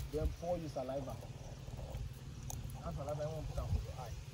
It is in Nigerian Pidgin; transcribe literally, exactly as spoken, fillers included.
Then pour your saliva. That saliva I won't put out for your eye.